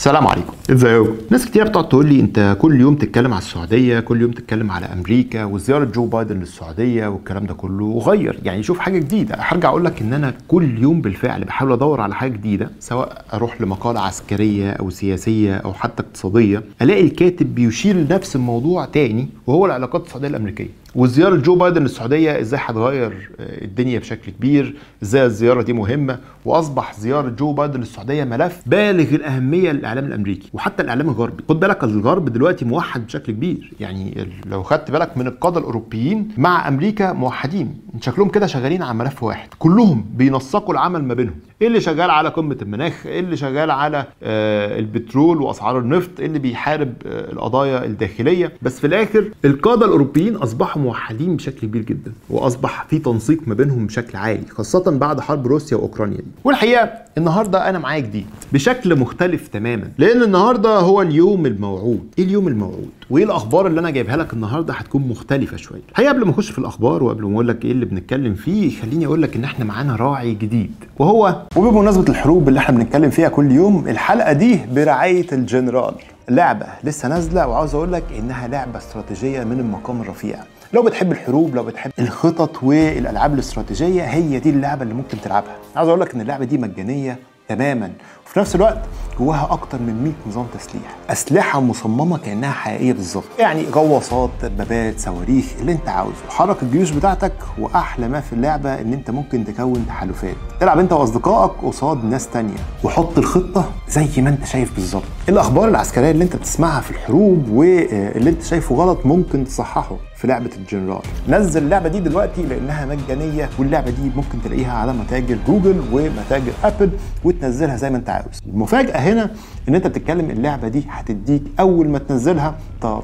السلام عليكم، ازيكم؟ ناس كتير بتقعد تقول لي انت كل يوم تتكلم على السعوديه، كل يوم تتكلم على امريكا وزياره جو بايدن للسعوديه والكلام ده كله، وغير يعني شوف حاجه جديده. هرجع اقول لك ان انا كل يوم بالفعل بحاول ادور على حاجه جديده، سواء اروح لمقاله عسكريه او سياسيه او حتى اقتصاديه، الاقي الكاتب بيشير لنفس الموضوع تاني، وهو العلاقات السعوديه الامريكيه. وزياره جو بايدن للسعوديه ازاي هتغير الدنيا بشكل كبير، ازاي الزياره دي مهمه، واصبح زياره جو بايدن للسعوديه ملف بالغ الاهميه للاعلام الامريكي وحتى الاعلام الغربي. خد بالك الغرب دلوقتي موحد بشكل كبير، يعني لو خدت بالك من القاده الاوروبيين مع امريكا موحدين، شكلهم كده شغالين على ملف واحد، كلهم بينسقوا العمل ما بينهم. ايه اللي شغال على قمه المناخ، ايه اللي شغال على البترول واسعار النفط، ايه اللي بيحارب القضايا الداخليه. بس في الاخر القاده الاوروبيين اصبحوا موحدين بشكل كبير جدا، واصبح في تنسيق ما بينهم بشكل عالي، خاصه بعد حرب روسيا واوكرانيا دي. والحقيقه النهارده انا معايا جديد بشكل مختلف تماما، لان النهارده هو اليوم الموعود. ايه اليوم الموعود وايه الاخبار اللي انا جايبها لك النهارده هتكون مختلفه شويه. الحقيقه قبل ما اخش في الاخبار وقبل ما اقول لك ايه اللي بنتكلم فيه، خليني اقول لك ان احنا معانا راعي جديد، وبمناسبه الحروب اللي احنا بنتكلم فيها كل يوم، الحلقه دي برعايه الجنرال. لعبه لسه نازله، وعاوز اقول لك انها لعبه استراتيجيه من المقام الرفيع. لو بتحب الحروب، لو بتحب الخطط والالعاب الاستراتيجيه، هي دي اللعبه اللي ممكن تلعبها. عاوز اقول لك ان اللعبه دي مجانيه تماما، وفي نفس الوقت جواها اكتر من 100 نظام تسليح، اسلحه مصممه كانها حقيقيه بالظبط، يعني غواصات، دبابات، صواريخ، اللي انت عاوزه. حرك الجيوش بتاعتك، واحلى ما في اللعبه ان انت ممكن تكون تحالفات، تلعب انت واصدقائك قصاد ناس تانية، وحط الخطه زي ما انت شايف بالظبط. الاخبار العسكريه اللي انت بتسمعها في الحروب واللي انت شايفه غلط ممكن تصححه في لعبه الجنرال. نزل اللعبه دي دلوقتي لانها مجانيه، واللعبه دي ممكن تلاقيها على متاجر جوجل ومتاجر ابل، وتنزلها زي ما انت عاوز. المفاجاه هنا ان انت بتتكلم اللعبه دي هتديك اول ما تنزلها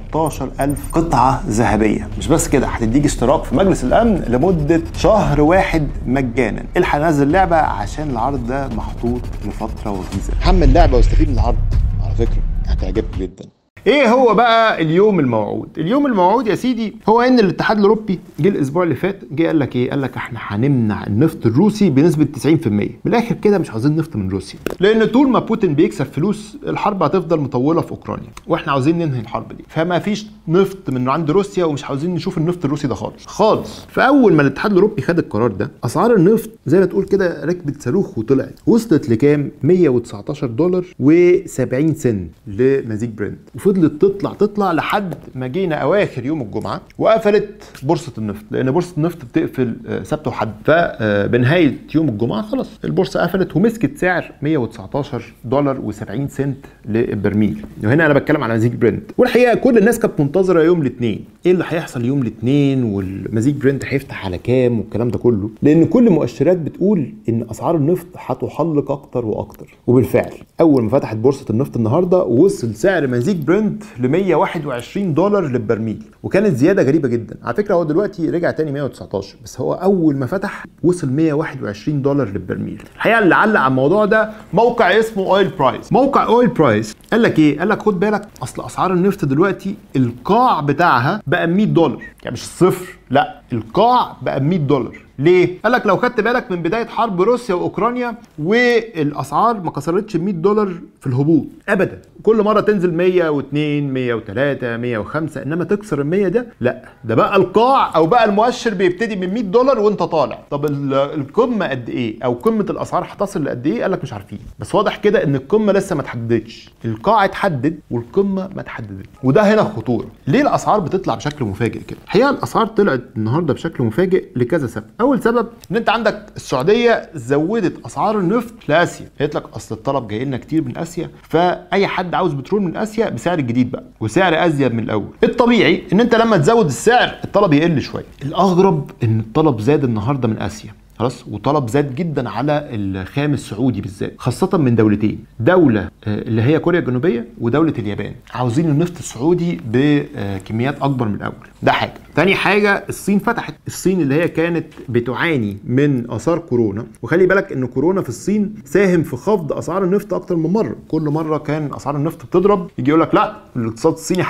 13,000 قطعه ذهبيه. مش بس كده، هتديك اشتراك في مجلس الامن لمده شهر واحد مجانا. الحق نزل اللعبه عشان العرض ده محطوط لفتره وجيزه. حمل اللعبه واستفيد من العرض، على فكره هتعجبك جدا. ايه هو بقى اليوم الموعود؟ اليوم الموعود يا سيدي هو ان الاتحاد الاوروبي جه الاسبوع اللي فات، جه قال لك ايه؟ قال لك احنا هنمنع النفط الروسي بنسبه 90%. من الاخر كده مش عاوزين نفط من روسيا، لان طول ما بوتين بيكسب فلوس الحرب هتفضل مطوله في اوكرانيا، واحنا عاوزين ننهي الحرب دي. فما فيش نفط من عند روسيا، ومش عاوزين نشوف النفط الروسي ده خالص خالص. فاول ما الاتحاد الاوروبي خد القرار ده، اسعار النفط زي ما تقول كده ركبت صاروخ وطلعت، وصلت لكام؟ $119.70 لمزيج برنت، وفضلت تطلع لحد ما جينا اواخر يوم الجمعه وقفلت بورصه النفط، لان بورصه النفط بتقفل سبت وحد. فبنهايه يوم الجمعه خلاص البورصه قفلت، ومسكت سعر $119.70 للبرميل. وهنا انا بتكلم على مزيج برنت. والحقيقه كل الناس كانت منتظره يوم الاثنين، ايه اللي هيحصل يوم الاثنين، والمزيج برنت هيفتح على كام والكلام ده كله، لان كل المؤشرات بتقول ان اسعار النفط هتحلق اكتر واكتر. وبالفعل اول ما فتحت بورصه النفط النهارده، وصل سعر مزيج برنت ل $121 للبرميل، وكانت زياده غريبه جدا. على فكره هو دلوقتي رجع تاني 119، بس هو اول ما فتح وصل $121 للبرميل. الحقيقه اللي علق على الموضوع ده موقع اسمه اويل برايس. موقع اويل برايس قال لك ايه؟ قال لك خد بالك، اصل اسعار النفط دلوقتي القاع بتاعها بقى $100، يعني مش الصفر، لا القاع بقى $100. ليه؟ قال لك لو خدت بالك من بدايه حرب روسيا واوكرانيا، والاسعار ما كسرتش $100 في الهبوط ابدا، كل مره تنزل 102 103 105، انما تكسر ال100 ده لا، ده بقى القاع، او بقى المؤشر بيبتدي من $100 وانت طالع. طب القمه قد ايه، او قمه الاسعار هتصل لقد ايه؟ قال لك مش عارفين، بس واضح كده ان القمه لسه ما اتحددتش، القاع اتحدد والقمه ما اتحددتش، وده هنا الخطوره. ليه الاسعار بتطلع بشكل مفاجئ كده؟ الحقيقه الاسعار طلعت النهارده بشكل مفاجئ لكذا سبب. اول سبب ان انت عندك السعوديه زودت اسعار النفط لاسيا، قالت لك اصل الطلب جاي لنا كتير من اسيا، فاي حد عاوز بترول من اسيا بسعر الجديد بقى، وسعر ازيد من الاول. الطبيعي ان انت لما تزود السعر الطلب يقل شويه. الاغرب ان الطلب زاد النهارده من اسيا خلاص، وطلب زاد جدا على الخام السعودي بالذات، خاصه من دولتين، دوله اللي هي كوريا الجنوبيه، ودوله اليابان، عاوزين النفط السعودي بكميات اكبر من الاول. ده حاجه. تاني حاجه، الصين فتحت. الصين اللي هي كانت بتعاني من اثار كورونا، وخلي بالك ان كورونا في الصين ساهم في خفض اسعار النفط اكتر من مره. كل مره كان اسعار النفط بتضرب، يجي يقول لك لا الاقتصاد الصيني هيقفل،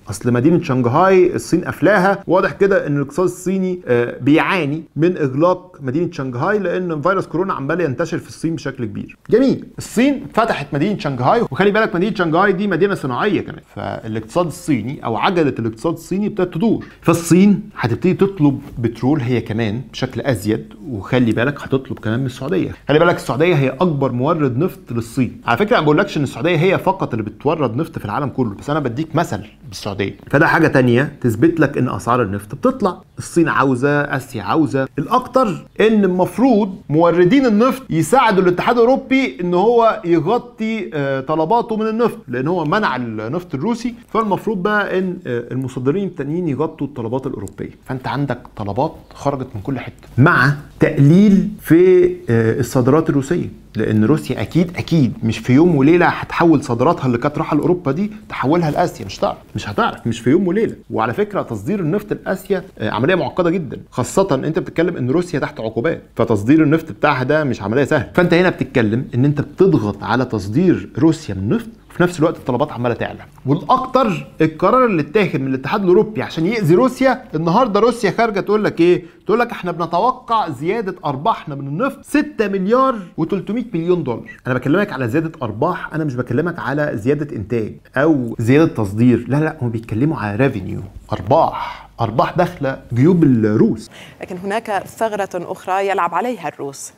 اصل مدينه شنغهاي الصين قافلاها، واضح كده ان الاقتصاد الصيني بيعاني من اغلاق مدينه شنغهاي لان فيروس كورونا عمال ينتشر في الصين بشكل كبير. جميل، الصين فتحت مدينه شنغهاي، وخلي بالك مدينه شنغهاي دي مدينه صناعيه كمان، فالاقتصاد الصيني او عجله الاقتصاد الصيني ابتدت تدور. فالصين هتبتدي تطلب بترول هي كمان بشكل ازيد، وخلي بالك هتطلب كمان من السعوديه. خلي بالك السعوديه هي اكبر مورد نفط للصين. على فكره ما بقولكش ان السعوديه هي فقط اللي بتورد نفط في العالم كله، بس انا بديك مثل بالسعوديه. فده حاجه تانية تثبت لك ان اسعار النفط بتطلع. الصين عاوزه، اسيا عاوزه، الاكتر ان المفروض موردين النفط يساعدوا الاتحاد الاوروبي ان هو يغطي طلباته من النفط، لان هو منع النفط الروسي، فالمفروض بقى ان المصدرين التانيين يغطوا الطلبات الاوروبيه. فانت عندك طلبات خرجت من كل حته، مع تقليل في الصادرات الروسيه، لان روسيا اكيد مش في يوم وليله هتحول صادراتها اللي كانت رايحه لاوروبا دي تحولها لاسيا. مش هتعرف، مش في يوم وليله. وعلى فكره تصدير النفط لاسيا عمليه معقده جدا، خاصه انت بتتكلم ان روسيا تحت عقوبات، فتصدير النفط بتاعها ده مش عمليه سهله. فانت هنا بتتكلم ان انت بتضغط على تصدير روسيا من النفط، وفي نفس الوقت الطلبات عماله تعلى. والاكتر القرار اللي اتاخد من الاتحاد الاوروبي عشان يأذي روسيا. النهارده روسيا خارجه تقول لك ايه؟ تقول لك احنا بنتوقع زياده ارباحنا من النفط 6 مليار و300 مليون دولار. انا بكلمك على زياده ارباح، انا مش بكلمك على زياده انتاج او زياده تصدير، لا هم بيتكلموا على ريفينيو، ارباح داخله جيوب الروس. لكن هناك ثغره اخرى يلعب عليها الروس.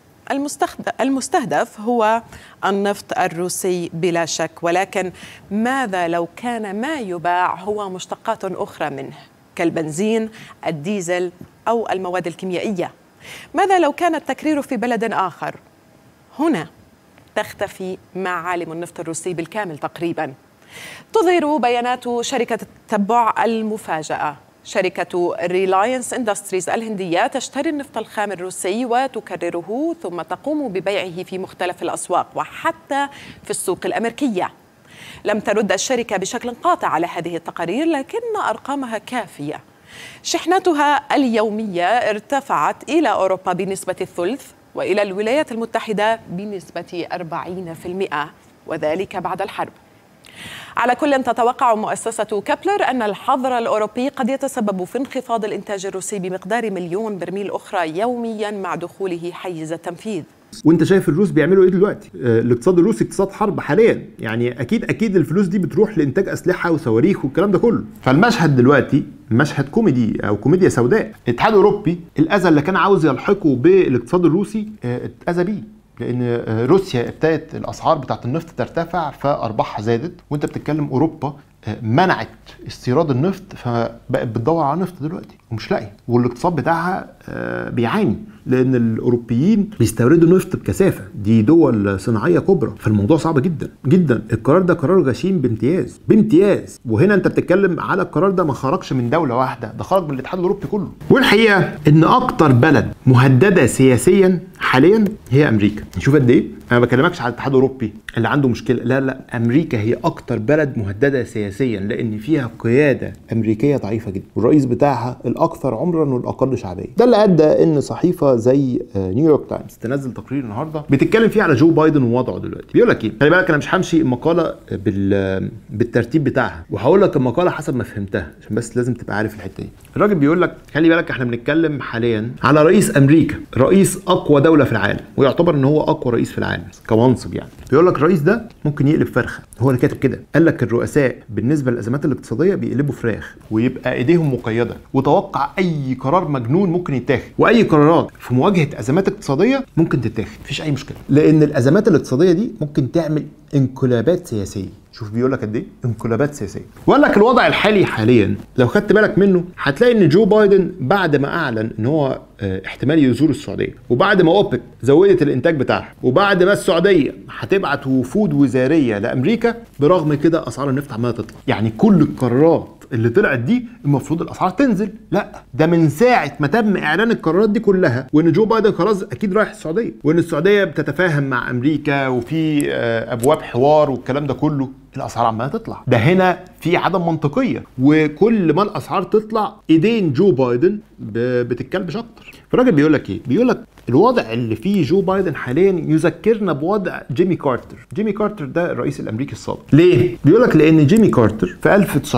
المستهدف هو النفط الروسي بلا شك، ولكن ماذا لو كان ما يباع هو مشتقات أخرى منه كالبنزين، الديزل أو المواد الكيميائية؟ ماذا لو كان التكرير في بلد آخر؟ هنا تختفي معالم النفط الروسي بالكامل تقريبا. تظهر بيانات شركة التتبع المفاجأة. شركة ريلاينس اندستريز الهندية تشتري النفط الخام الروسي وتكرره ثم تقوم ببيعه في مختلف الأسواق وحتى في السوق الأمريكية. لم ترد الشركة بشكل قاطع على هذه التقارير، لكن أرقامها كافية. شحناتها اليومية ارتفعت إلى أوروبا بنسبة الثلث، وإلى الولايات المتحدة بنسبة 40%، وذلك بعد الحرب. على كل تتوقع مؤسسة كابلر أن الحظر الأوروبي قد يتسبب في انخفاض الإنتاج الروسي بمقدار 1,000,000 برميل أخرى يوميا مع دخوله حيز التنفيذ. وانت شايف الروس بيعملوا ايه دلوقتي؟ الاقتصاد الروسي اقتصاد حرب حاليا، يعني اكيد الفلوس دي بتروح لانتاج اسلحه وصواريخ والكلام ده كله. فالمشهد دلوقتي مشهد كوميدي او كوميديا سوداء. الاتحاد الاوروبي الاذى اللي كان عاوز يلحقه بالاقتصاد الروسي اتاذى بيه، لان روسيا ابتدت الاسعار بتاعت النفط ترتفع فارباحها زادت، وانت بتتكلم اوروبا منعت استيراد النفط فبقت بتدور على نفط دلوقتي ومش لاقيه، والاقتصاد بتاعها بيعاني لان الاوروبيين بيستوردوا نفط بكثافه، دي دول صناعيه كبرى، فالموضوع صعب جدا جدا. القرار ده قرار غشيم بامتياز. وهنا انت بتتكلم على القرار ده ما خرجش من دوله واحده، ده خرج من الاتحاد الاوروبي كله. والحقيقه ان اكتر بلد مهدده سياسيا حاليا هي امريكا. نشوف قد ايه. انا ما بكلمكش على الاتحاد الاوروبي اللي عنده مشكله، لا امريكا هي اكتر بلد مهدده سياسيا، لان فيها قياده امريكيه ضعيفه جدا، والرئيس بتاعها الاكثر عمرا والاقل شعبيه. ده اللي ادى ان صحيفه زي نيويورك تايمز تنزل تقرير النهارده بتتكلم فيه على جو بايدن ووضعه دلوقتي. بيقول لك ايه؟ خلي بالك انا مش همشي المقاله بالترتيب بتاعها، وهقول لك المقاله حسب ما فهمتها عشان بس لازم تبقى عارف الحته دي. الراجل بيقول لك خلي بالك احنا بنتكلم حاليا على رئيس امريكا، رئيس اقوى دوله في العالم، ويعتبر ان هو اقوى رئيس في العالم كمنصب يعني. بيقول لك الرئيس ده ممكن يقلب فرخه، هو اللي كاتب كده. قال لك الرؤساء بالنسبه للازمات الاقتصاديه بيقلبوا فراخ ويبقى ايديهم مقيده، وتوقع اي قرار مجنون ممكن يتاخد، واي قرارات في مواجهه ازمات اقتصاديه ممكن تتاخد، مفيش اي مشكله، لان الازمات الاقتصاديه دي ممكن تعمل انقلابات سياسيه. شوف بيقول لك قد ايه انقلابات سياسيه. وقال لك الوضع الحالي حاليا لو خدت بالك منه هتلاقي ان جو بايدن بعد ما اعلن ان هو احتمال يزور السعوديه، وبعد ما اوبك زودت الانتاج بتاعها، وبعد ما السعوديه هتبعت وفود وزاريه لامريكا، برغم كده اسعار النفط عماله تطلع. يعني كل القرارات اللي طلعت دي المفروض الاسعار تنزل، لا ده من ساعه ما تم اعلان القرارات دي كلها وان جو بايدن خلاص اكيد رايح السعوديه، وان السعوديه بتتفاهم مع امريكا وفي ابواب حوار والكلام ده كله، الاسعار عماله تطلع. ده هنا في عدم منطقيه، وكل ما الاسعار تطلع ايدين جو بايدن بتتكلبش اكتر. فالراجل بيقول لك ايه؟ بيقول لك الوضع اللي فيه جو بايدن حاليا يذكرنا بوضع جيمي كارتر. جيمي كارتر ده الرئيس الامريكي السابق. ليه؟ بيقول لك لان جيمي كارتر في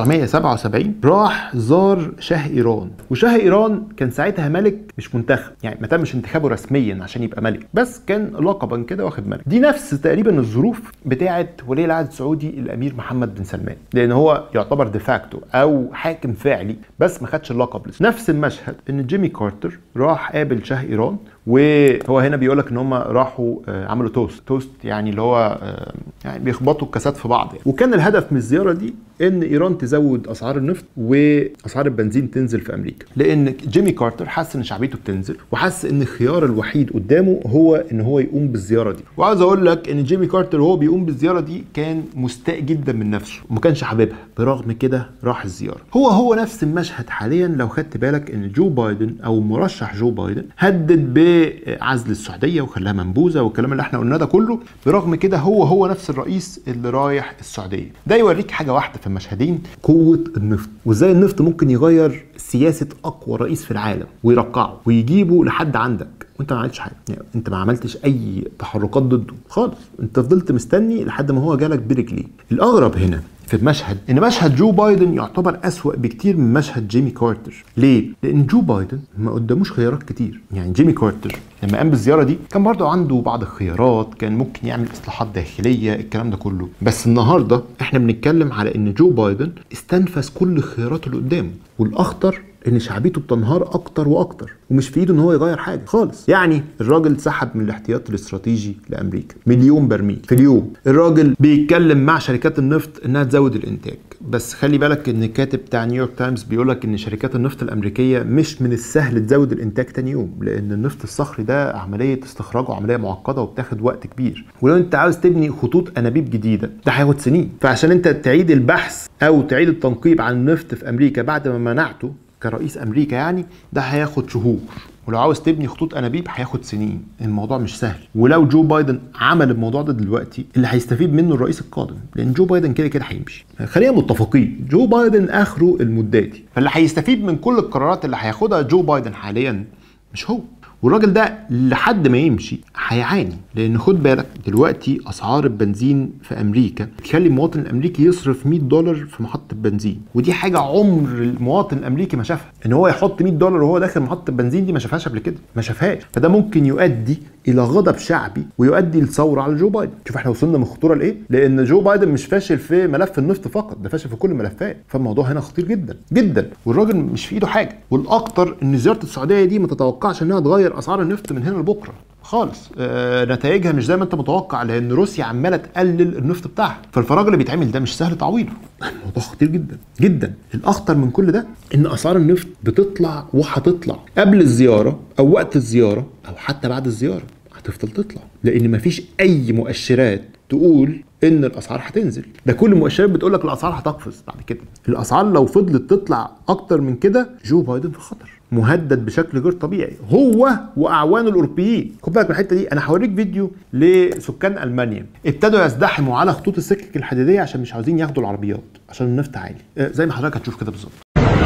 1977 راح زار شاه ايران، وشاه ايران كان ساعتها ملك مش منتخب، يعني ما تمش انتخابه رسميا عشان يبقى ملك، بس كان لقبا كده واخد ملك. دي نفس تقريبا الظروف بتاعه ولي العهد السعودي الامير محمد بن سلمان، لان هو يعتبر ديفاكتو او حاكم فعلي بس ما خدش اللقب لسه. نفس المشهد ان جيمي كارتر راح قابل شاه ايران، وهو هنا بيقول لك ان هم راحوا عملوا توست يعني اللي هو يعني بيخبطوا الكاسات في بعض يعني. وكان الهدف من الزياره دي ان ايران تزود اسعار النفط واسعار البنزين تنزل في امريكا، لان جيمي كارتر حس ان شعبيته بتنزل، وحس ان الخيار الوحيد قدامه هو ان هو يقوم بالزياره دي. وعاوز اقول لك ان جيمي كارتر وهو بيقوم بالزياره دي كان مستاء جدا من نفسه وما كانش حاببها، برغم كده راح الزياره. هو نفس المشهد حاليا لو خدت بالك ان جو بايدن او مرشح جو بايدن هدد بعزل السعوديه وخلاها منبوذه والكلام اللي احنا قلناه ده كله، برغم كده هو نفس الرئيس اللي رايح السعوديه. ده يوريك حاجه واحده في المشهدين، قوه النفط، وازاي النفط ممكن يغير سياسه اقوى رئيس في العالم ويرقعه ويجيبه لحد عندك وانت ما عملتش حاجه، يعني انت ما عملتش اي تحركات ضده خالص، انت فضلت مستني لحد ما هو جالك برجليه. الاغرب هنا في المشهد ان مشهد جو بايدن يعتبر اسوأ بكتير من مشهد جيمي كارتر. ليه؟ لان جو بايدن ما قداموش خيارات كتير. يعني جيمي كارتر لما قام بالزياره دي كان برضه عنده بعض الخيارات، كان ممكن يعمل اصلاحات داخليه الكلام ده كله، بس النهارده احنا بنتكلم على ان جو بايدن استنفذ كل الخيارات اللي قدامه، والاخطر ان شعبيته بتنهار اكتر واكتر، ومش في ايده ان هو يغير حاجه خالص. يعني الراجل سحب من الاحتياط الاستراتيجي لامريكا 1,000,000 برميل في اليوم. الراجل بيتكلم مع شركات النفط انها تزود الانتاج، بس خلي بالك ان الكاتب بتاع نيويورك تايمز بيقول لك ان شركات النفط الامريكيه مش من السهل تزود الانتاج تاني يوم، لان النفط الصخري ده عمليه استخراجه عمليه معقده وبتاخد وقت كبير، ولو انت عاوز تبني خطوط انابيب جديده ده هياخد سنين. فعشان انت تعيد البحث او تعيد التنقيب عن النفط في امريكا بعد ما منعته كرئيس امريكا يعني ده هياخد شهور، ولو عاوز تبني خطوط انابيب هياخد سنين. الموضوع مش سهل، ولو جو بايدن عمل الموضوع ده دلوقتي اللي هيستفيد منه الرئيس القادم، لان جو بايدن كده كده هيمشي. خلينا متفقين جو بايدن اخره المداتي، فاللي هيستفيد من كل القرارات اللي هياخدها جو بايدن حاليا مش هو، والراجل ده لحد ما يمشي هيعاني. لان خد بالك دلوقتي اسعار البنزين في امريكا تخلي المواطن الامريكي يصرف $100 في محطه بنزين، ودي حاجه عمر المواطن الامريكي ما شافها. ان هو يحط $100 وهو داخل محطه بنزين دي ما شافهاش قبل كده، ما شافهاش. فده ممكن يؤدي الى غضب شعبي ويؤدي لثوره على جو بايدن. شوف احنا وصلنا من الخطوره لايه؟ لان جو بايدن مش فاشل في ملف النفط فقط، ده فاشل في كل الملفات. فالموضوع هنا خطير جدا جدا، والراجل مش في ايده حاجه. والاكتر ان زياره السعوديه دي ما تتوقعش انها تغير اسعار النفط من هنا لبكره خالص. نتائجها مش زي ما انت متوقع، لان روسيا عماله تقلل النفط بتاعها، فالفراغ اللي بيتعمل ده مش سهل تعويضه. الموضوع خطير جدا جدا. الاخطر من كل ده ان اسعار النفط بتطلع وهتطلع قبل الزياره او وقت الزياره او حتى بعد الزياره، هتفضل تطلع، لان مفيش اي مؤشرات تقول ان الاسعار هتنزل. ده كل المؤشرات بتقول لك الاسعار هتقفز بعد كده. الاسعار لو فضلت تطلع اكتر من كده جو بايدن في خطر، مهدد بشكل غير طبيعي هو واعوانه الاوروبيين. خد بالك من الحته دي. انا هوريك فيديو لسكان المانيا ابتدوا يزدحموا على خطوط السكك الحديديه عشان مش عاوزين ياخدوا العربيات عشان النفط عالي، زي ما حضرتك هتشوف كده بالظبط.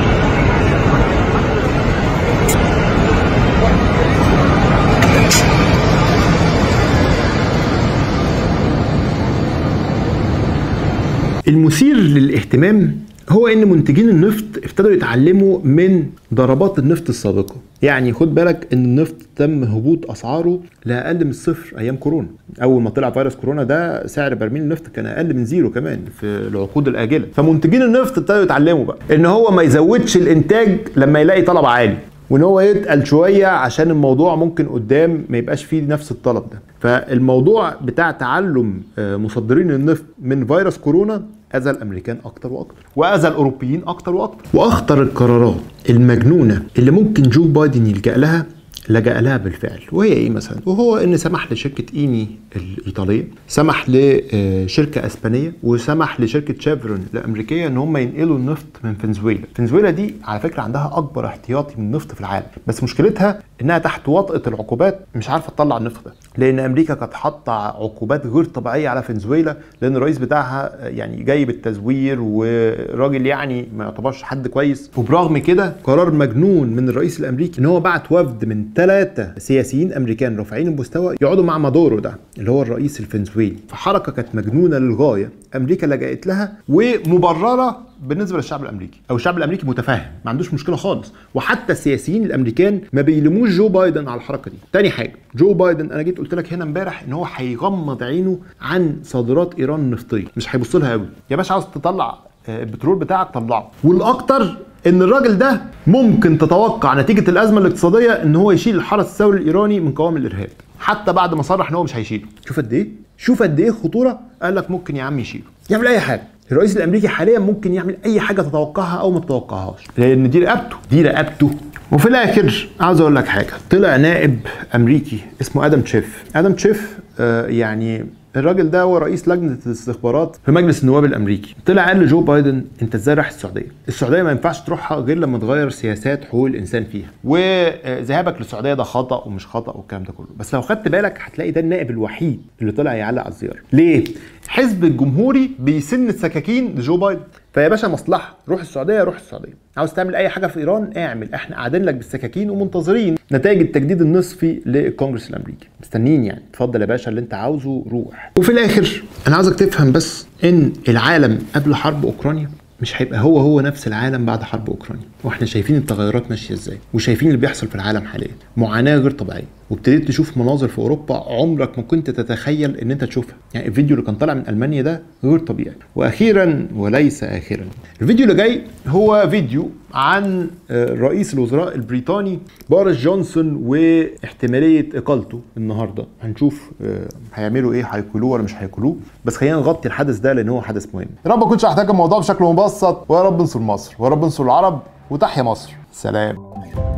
المثير للاهتمام هو ان منتجين النفط ابتدوا يتعلموا من ضربات النفط السابقه. يعني خد بالك ان النفط تم هبوط اسعاره لاقل من الصفر ايام كورونا. اول ما طلع فيروس كورونا ده سعر برميل النفط كان اقل من زيرو كمان في العقود الاجله. فمنتجين النفط ابتدوا يتعلموا بقى ان هو ما يزودش الانتاج لما يلاقي طلب عالي، وان هو يتقل شويه عشان الموضوع ممكن قدام ما يبقاش فيه نفس الطلب ده. فالموضوع بتاع تعلم مصدرين النفط من فيروس كورونا اذى الامريكان اكتر واكتر، واذى الاوروبيين اكتر واكتر. واخطر القرارات المجنونه اللي ممكن جو بايدن لجأ لها بالفعل، وهي ايه مثلا؟ وهو ان سمح لشركه ايني الايطاليه، سمح لشركه اسبانيه، وسمح لشركه شيفرون الامريكيه ان هم ينقلوا النفط من فنزويلا. فنزويلا دي على فكره عندها اكبر احتياطي من النفط في العالم، بس مشكلتها انها تحت وطأة العقوبات مش عارفه تطلع النفط ده. لان امريكا كانت حاطه عقوبات غير طبيعيه على فنزويلا، لان الرئيس بتاعها يعني جاي بالتزوير وراجل يعني ما يعتبرش حد كويس. وبرغم كده قرار مجنون من الرئيس الامريكي ان هو بعت وفد من 3 سياسيين امريكان رافعين المستوى يقعدوا مع مادورو ده اللي هو الرئيس الفنزويلي. فحركه كانت مجنونه للغايه، امريكا لجأت لها ومبرره بالنسبه للشعب الامريكي، او الشعب الامريكي متفاهم ما عندوش مشكله خالص. وحتى السياسيين الامريكان ما بيلموش جو بايدن على الحركه دي. تاني حاجه، جو بايدن انا جيت قلت لك هنا امبارح ان هو هيغمض عينه عن صادرات ايران النفطيه، مش هيبص لها قوي. يا باشا عاوز تطلع البترول بتاعك طلعه. والاكتر ان الراجل ده ممكن تتوقع نتيجه الازمه الاقتصاديه ان هو يشيل الحرس الثوري الايراني من قوام الارهاب، حتى بعد ما صرح ان هو مش هيشيله. شوف قد ايه، شوف قد ايه خطوره. قال لك ممكن يا عم يشيله، يعمل اي حاجه. الرئيس الامريكي حاليا ممكن يعمل اي حاجه تتوقعها او ما تتوقعهاش، لان دي رقبته، دي رقبته. وفي الاخر عاوز اقول لك حاجه، طلع نائب امريكي اسمه ادم تشيف. ادم تشيف يعني الراجل ده هو رئيس لجنه الاستخبارات في مجلس النواب الامريكي. طلع قال لجو بايدن انت ازاي رايح السعوديه؟ السعوديه ما ينفعش تروحها غير لما تغير سياسات حقوق الانسان فيها، وذهابك للسعوديه ده خطا ومش خطا والكلام ده كله. بس لو خدت بالك هتلاقي ده النائب الوحيد اللي طلع يعلق على الزياره. ليه؟ حزب الجمهوري بيسن السكاكين لجو بايدن. فيا باشا مصلحه، روح السعوديه روح السعوديه. عاوز تعمل اي حاجه في ايران اعمل، احنا قاعدين لك بالسكاكين ومنتظرين نتائج التجديد النصفي للكونجرس الامريكي، مستنيين يعني. اتفضل يا باشا اللي انت عاوزه روح. وفي الاخر انا عاوزك تفهم بس ان العالم قبل حرب اوكرانيا مش هيبقى هو نفس العالم بعد حرب اوكرانيا، واحنا شايفين التغيرات ماشيه ازاي، وشايفين اللي بيحصل في العالم حاليا، معاناه غير طبيعيه. وابتديت تشوف مناظر في اوروبا عمرك ما كنت تتخيل ان انت تشوفها. يعني الفيديو اللي كان طالع من المانيا ده غير طبيعي. واخيرا وليس اخرا، الفيديو اللي جاي هو فيديو عن رئيس الوزراء البريطاني بوريس جونسون واحتماليه اقالته النهارده. هنشوف هيعملوا ايه، هيقولوه ولا مش هيقولوه. بس خلينا نغطي الحدث ده لان هو حدث مهم. يا رب ما كنتش هحتاج الموضوع بشكل مبسط، ويا رب انصر مصر، ويا رب انصر العرب، وتحيا مصر. سلام.